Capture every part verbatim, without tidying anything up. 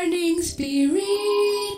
Morning Spirit.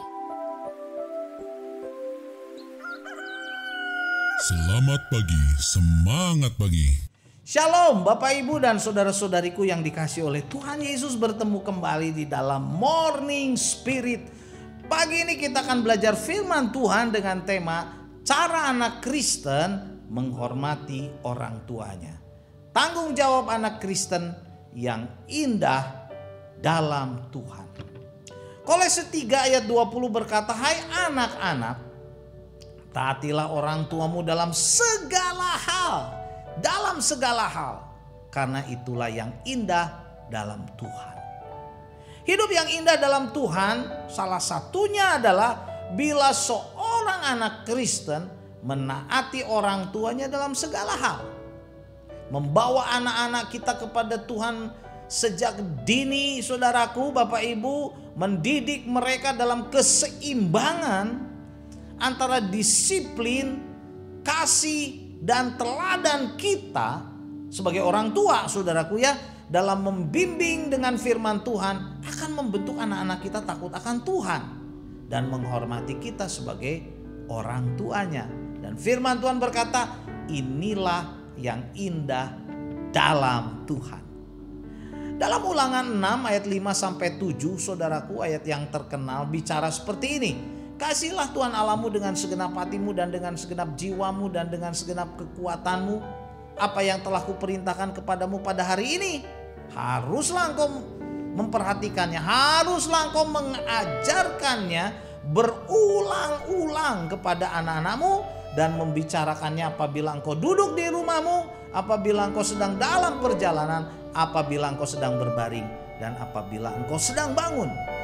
Selamat pagi, semangat pagi. Shalom Bapak Ibu dan saudara-saudariku yang dikasihi oleh Tuhan Yesus, bertemu kembali di dalam Morning Spirit. Pagi ini kita akan belajar firman Tuhan dengan tema cara anak Kristen menghormati orang tuanya. Tanggung jawab anak Kristen yang indah dalam Tuhan. Kolose tiga ayat dua puluh berkata, "Hai anak-anak, taatilah orang tuamu dalam segala hal." Dalam segala hal, karena itulah yang indah dalam Tuhan. Hidup yang indah dalam Tuhan salah satunya adalah bila seorang anak Kristen menaati orang tuanya dalam segala hal. Membawa anak-anak kita kepada Tuhan sejak dini, saudaraku, Bapak Ibu, mendidik mereka dalam keseimbangan antara disiplin, kasih, dan teladan kita sebagai orang tua, saudaraku ya, dalam membimbing dengan firman Tuhan akan membentuk anak-anak kita takut akan Tuhan dan menghormati kita sebagai orang tuanya. Dan firman Tuhan berkata, inilah yang indah dalam Tuhan. Dalam Ulangan enam ayat lima sampai tujuh, saudaraku, ayat yang terkenal bicara seperti ini. Kasihlah Tuhan Allahmu dengan segenap hatimu dan dengan segenap jiwamu dan dengan segenap kekuatanmu. Apa yang telah kuperintahkan kepadamu pada hari ini, haruslah engkau memperhatikannya, haruslah engkau mengajarkannya berulang-ulang kepada anak-anakmu dan membicarakannya apabila engkau duduk di rumahmu, apabila engkau sedang dalam perjalanan, apabila engkau sedang berbaring, dan apabila engkau sedang bangun.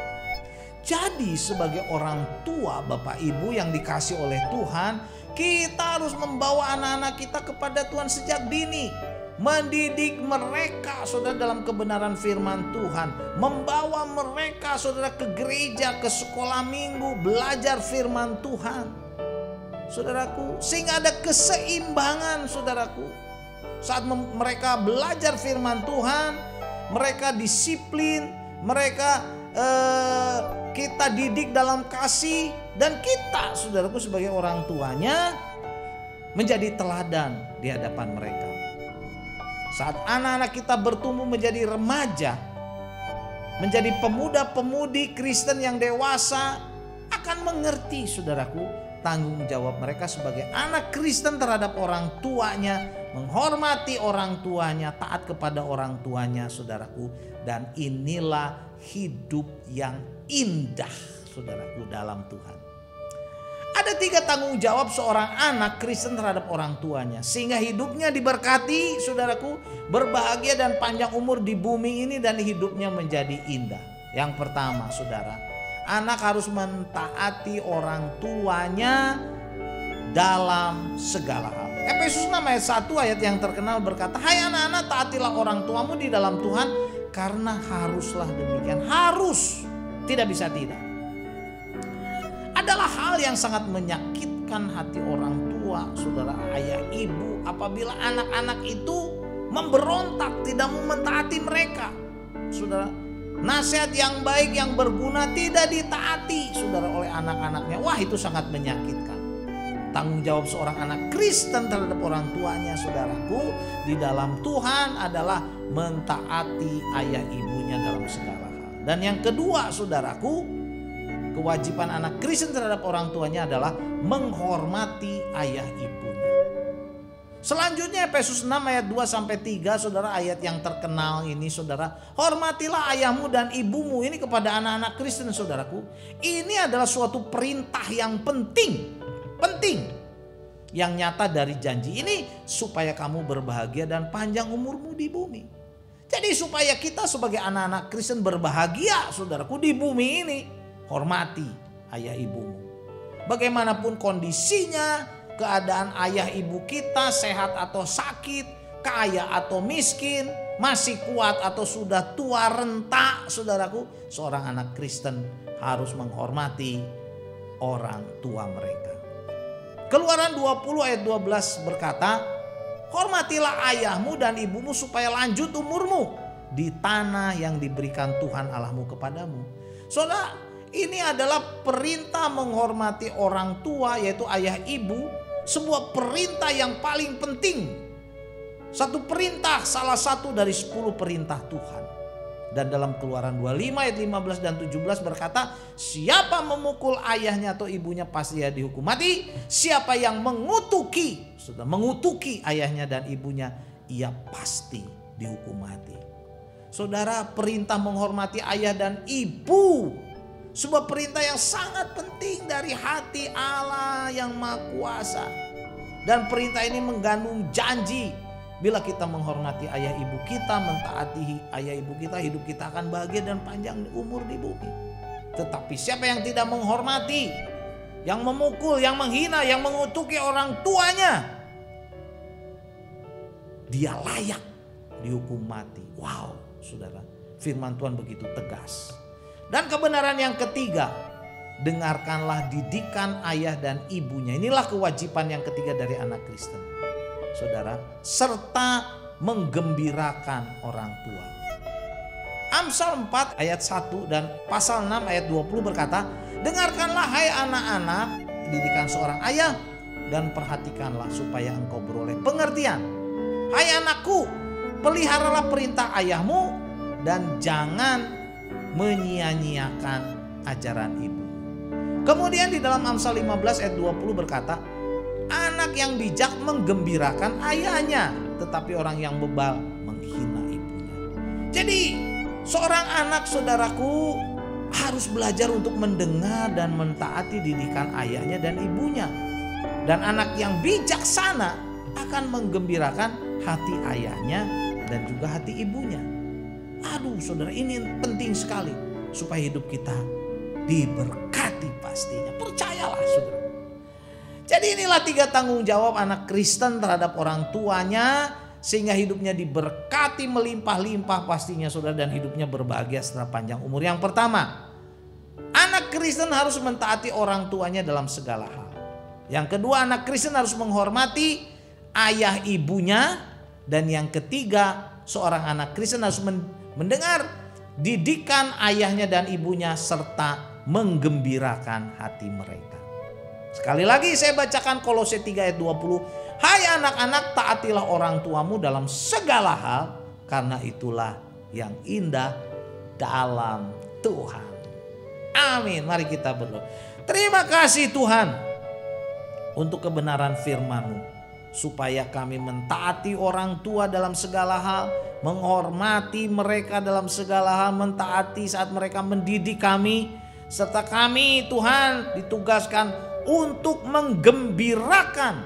Jadi sebagai orang tua, Bapak Ibu yang dikasih oleh Tuhan, kita harus membawa anak-anak kita kepada Tuhan sejak dini. Mendidik mereka, saudara, dalam kebenaran firman Tuhan. Membawa mereka, saudara, ke gereja, ke sekolah minggu, belajar firman Tuhan. Saudaraku, sehingga ada keseimbangan, saudaraku. Saat mereka belajar firman Tuhan, mereka disiplin, mereka eh, kita didik dalam kasih, dan kita, saudaraku, sebagai orang tuanya menjadi teladan di hadapan mereka. Saat anak-anak kita bertumbuh menjadi remaja, menjadi pemuda-pemudi Kristen yang dewasa, akan mengerti, saudaraku, tanggung jawab mereka sebagai anak Kristen terhadap orang tuanya, menghormati orang tuanya, taat kepada orang tuanya, saudaraku. Dan inilah hidup yang indah, saudaraku, dalam Tuhan. Ada tiga tanggung jawab seorang anak Kristen terhadap orang tuanya, sehingga hidupnya diberkati, saudaraku, berbahagia dan panjang umur di bumi ini, dan hidupnya menjadi indah. Yang pertama, saudara, anak harus mentaati orang tuanya dalam segala hal. Efesus enam ayat satu, ayat yang terkenal berkata, "Hai anak-anak, taatilah orang tuamu di dalam Tuhan, karena haruslah demikian." Harus, tidak bisa tidak. Adalah hal yang sangat menyakitkan hati orang tua, saudara, ayah, ibu, apabila anak-anak itu memberontak, tidak mau mentaati mereka. Saudara, nasihat yang baik, yang berguna tidak ditaati, saudara, oleh anak-anaknya. Wah, itu sangat menyakitkan. Tanggung jawab seorang anak Kristen terhadap orang tuanya, saudaraku, di dalam Tuhan adalah mentaati ayah ibunya dalam segala hal. Dan yang kedua, saudaraku, kewajiban anak Kristen terhadap orang tuanya adalah menghormati ayah ibunya. Selanjutnya Efesus enam ayat dua sampai tiga, saudara, ayat yang terkenal ini, saudara. Hormatilah ayahmu dan ibumu, ini kepada anak-anak Kristen, saudaraku. Ini adalah suatu perintah yang penting. Penting yang nyata dari janji ini supaya kamu berbahagia dan panjang umurmu di bumi. Jadi supaya kita sebagai anak-anak Kristen berbahagia, saudaraku, di bumi ini, hormati ayah ibumu. Bagaimanapun kondisinya, keadaan ayah ibu kita, sehat atau sakit, kaya atau miskin, masih kuat atau sudah tua renta, saudaraku, seorang anak Kristen harus menghormati orang tua mereka. Keluaran dua puluh ayat dua belas berkata, "Hormatilah ayahmu dan ibumu supaya lanjut umurmu di tanah yang diberikan Tuhan Allahmu kepadamu. Saudara, ini adalah perintah menghormati orang tua, yaitu ayah ibu. Sebuah perintah yang paling penting. Satu perintah, salah satu dari sepuluh perintah Tuhan. Dan dalam Keluaran dua puluh lima ayat lima belas dan tujuh belas berkata, siapa memukul ayahnya atau ibunya pasti ia dihukum mati. Siapa yang mengutuki, sudah mengutuki ayahnya dan ibunya, ia pasti dihukum mati. Saudara, perintah menghormati ayah dan ibu, sebuah perintah yang sangat penting dari hati Allah yang Maha Kuasa. Dan perintah ini mengandung janji. Bila kita menghormati ayah ibu kita, mentaati ayah ibu kita, hidup kita akan bahagia dan panjang umur di bumi. Tetapi siapa yang tidak menghormati, yang memukul, yang menghina, yang mengutuki orang tuanya, dia layak dihukum mati. Wow, saudara, firman Tuhan begitu tegas. Dan kebenaran yang ketiga, dengarkanlah didikan ayah dan ibunya. Inilah kewajiban yang ketiga dari anak Kristen, saudara, serta menggembirakan orang tua. Amsal empat ayat satu dan pasal enam ayat dua puluh berkata, dengarkanlah hai anak-anak didikan seorang ayah dan perhatikanlah supaya engkau beroleh pengertian. Hai anakku, peliharalah perintah ayahmu dan jangan menyia-nyiakan ajaran ibu. Kemudian di dalam Amsal lima belas ayat dua puluh berkata, anak yang bijak menggembirakan ayahnya, tetapi orang yang bebal menghina ibunya. Jadi seorang anak, saudaraku, harus belajar untuk mendengar dan mentaati didikan ayahnya dan ibunya. Dan anak yang bijaksana akan menggembirakan hati ayahnya dan juga hati ibunya. Aduh saudara, ini penting sekali supaya hidup kita diberkati pastinya. Percayalah saudara. Jadi inilah tiga tanggung jawab anak Kristen terhadap orang tuanya, sehingga hidupnya diberkati melimpah-limpah pastinya saudara, dan hidupnya berbahagia setelah panjang umur. Yang pertama, anak Kristen harus mentaati orang tuanya dalam segala hal. Yang kedua, anak Kristen harus menghormati ayah ibunya. Dan yang ketiga, seorang anak Kristen harus mendengar didikan ayahnya dan ibunya serta menggembirakan hati mereka. Sekali lagi saya bacakan Kolose tiga ayat dua puluh. Hai anak-anak, taatilah orang tuamu dalam segala hal, karena itulah yang indah dalam Tuhan. Amin. Mari kita berdoa. Terima kasih Tuhan untuk kebenaran firman-Mu, supaya kami mentaati orang tua dalam segala hal, menghormati mereka dalam segala hal, mentaati saat mereka mendidik kami, serta kami Tuhan ditugaskan untuk menggembirakan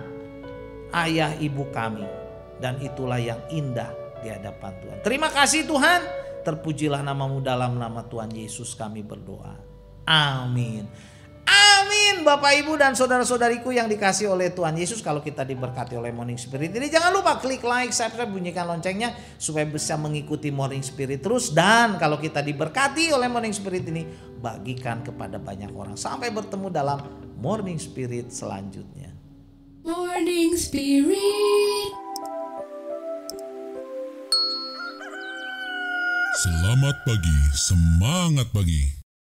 ayah ibu kami, dan itulah yang indah di hadapan Tuhan. Terima kasih Tuhan, terpujilah nama-Mu, dalam nama Tuhan Yesus kami berdoa. Amin. Amin. Bapak Ibu dan saudara-saudariku yang dikasih oleh Tuhan Yesus, kalau kita diberkati oleh Morning Spirit ini, jangan lupa klik like, subscribe, bunyikan loncengnya supaya bisa mengikuti Morning Spirit terus. Dan kalau kita diberkati oleh Morning Spirit ini, bagikan kepada banyak orang. Sampai bertemu dalam Morning Spirit selanjutnya. Morning Spirit. Selamat pagi, semangat pagi.